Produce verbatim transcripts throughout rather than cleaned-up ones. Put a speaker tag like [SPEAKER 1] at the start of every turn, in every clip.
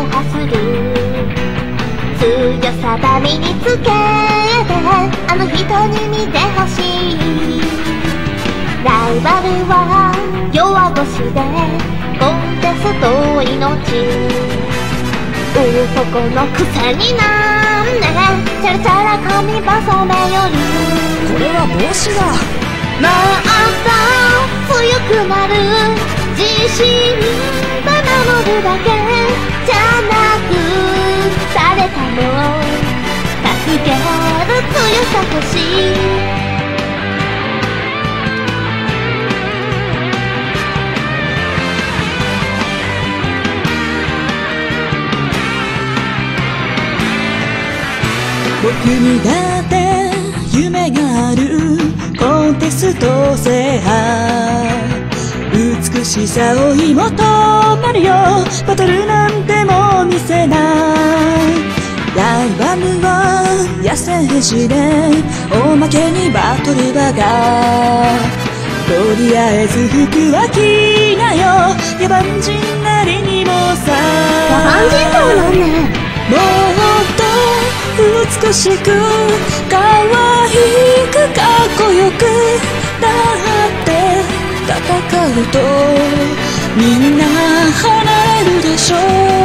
[SPEAKER 1] 走る強さば身につけてあの人に見てほしい。ライバルは弱腰でコンテスト命男のくせになんでチャラチャラ髪細めより
[SPEAKER 2] これは帽子だ。
[SPEAKER 1] もっと強くなる自信で守るだけじゃなく誰かも助ける強さ欲しい。
[SPEAKER 2] 僕にだって夢があるコンテスト制覇美しさを追い求めるよバトルなんても見せないライバルは野生児でおまけにバトルだがとりあえず服は着なよ野蛮人なりにもさ
[SPEAKER 1] 野蛮人とはなんね
[SPEAKER 2] もっと美しく可愛くかっこよくだって戦うとみんな離れるでしょ。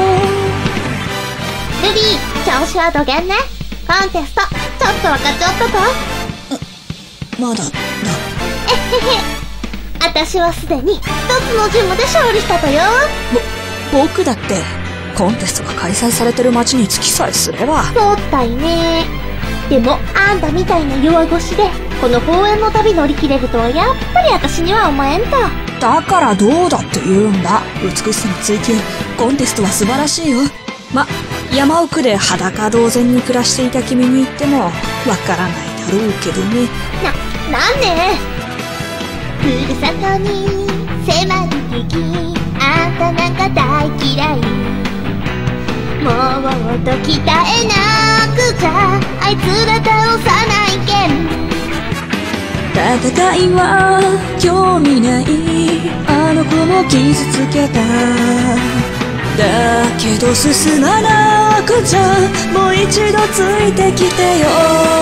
[SPEAKER 1] ルビー調子はどげんね。コンテストちょっと分かっちゃったか。
[SPEAKER 2] まだだ。
[SPEAKER 1] えへへ私はすでに一つのジムで勝利したとよ。
[SPEAKER 2] ぼ僕だってコンテストが開催されてる街に着きさえすれば。
[SPEAKER 1] そうったいね。でもあんたみたいな弱腰でこの公園の旅乗り切れるとはやっぱり私には思えんと。
[SPEAKER 2] だからどうだって言うんだ。美しさの追求コンテストは素晴らしいよ。ま、山奥で裸同然に暮らしていた君に言ってもわからないだろうけどね。
[SPEAKER 1] な、なんでふるさとに迫る敵あんたなんか大嫌い。もっと鍛えなくちゃあいつら倒さないけん。
[SPEAKER 2] 戦いは興味ないあの子も傷つけただけど進まなくちゃもう一度ついてきてよ。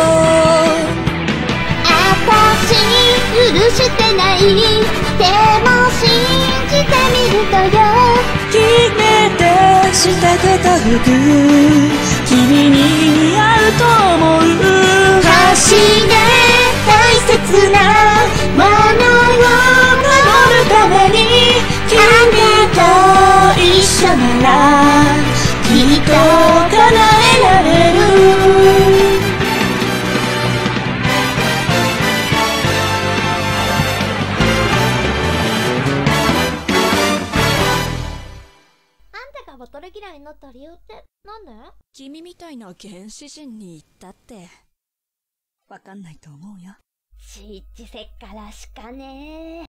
[SPEAKER 1] あたし許してないでも信じてみるとよ。
[SPEAKER 2] 決めて仕立てた服君に似合うと思う。
[SPEAKER 1] 走れ大切なものを守るために君と一緒ならきっと叶えられる。バトル嫌いになった理由ってなんで？
[SPEAKER 2] 君みたいな原始人に言ったってわかんないと思うよ。
[SPEAKER 1] ちっちせっからしかねー。